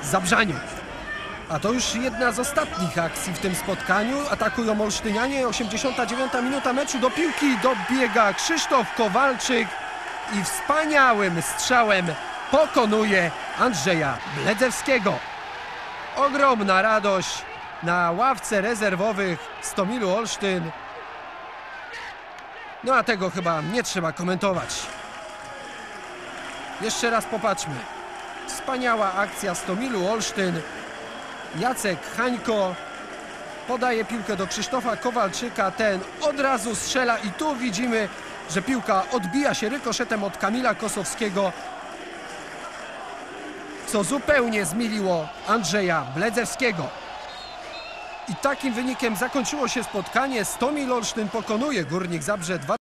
Zabrzaniu. A to już jedna z ostatnich akcji w tym spotkaniu. Atakują olsztynianie. 89 minuta meczu. Do piłki dobiega Krzysztof Kowalczyk i wspaniałym strzałem pokonuje Andrzeja Bledewskiego. Ogromna radość na ławce rezerwowych Stomilu Olsztyn. No a tego chyba nie trzeba komentować. Jeszcze raz popatrzmy. Wspaniała akcja Stomilu Olsztyn. Jacek Hańko podaje piłkę do Krzysztofa Kowalczyka. Ten od razu strzela i tu widzimy, że piłka odbija się rykoszetem od Kamila Kosowskiego, co zupełnie zmieliło Andrzeja Bledewskiego. I takim wynikiem zakończyło się spotkanie. Stomil Olsztyn pokonuje Górnik Zabrze 2.